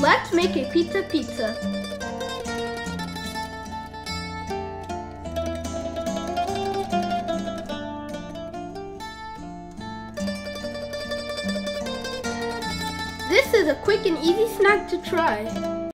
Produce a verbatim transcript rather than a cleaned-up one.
Let's make a pita pizza. This is a quick and easy snack to try.